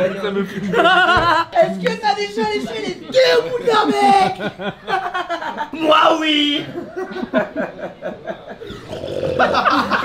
Ça me fume. Est-ce que t'as déjà léché les deux bouts d'un mec? Moi oui.